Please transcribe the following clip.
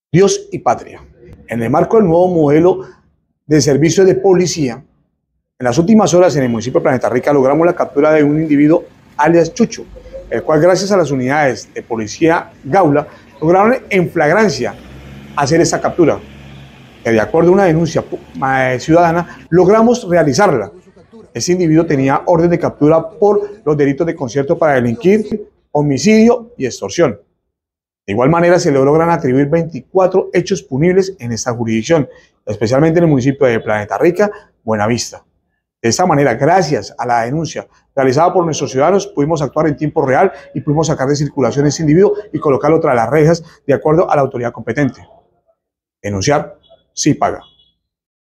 Dios y patria. En el marco del nuevo modelo de servicio de policía, en las últimas horas en el municipio de Planeta Rica logramos la captura de un individuo alias Chucho, el cual gracias a las unidades de policía Gaula lograron en flagrancia hacer esta captura. Que de acuerdo a una denuncia ciudadana logramos realizarla. Ese individuo tenía orden de captura por los delitos de concierto para delinquir, homicidio y extorsión. De igual manera, se le logran atribuir 24 hechos punibles en esta jurisdicción, especialmente en el municipio de Planeta Rica, Buenavista. De esta manera, gracias a la denuncia realizada por nuestros ciudadanos, pudimos actuar en tiempo real y pudimos sacar de circulación a este individuo y colocarlo tras las rejas de acuerdo a la autoridad competente. Denunciar sí paga.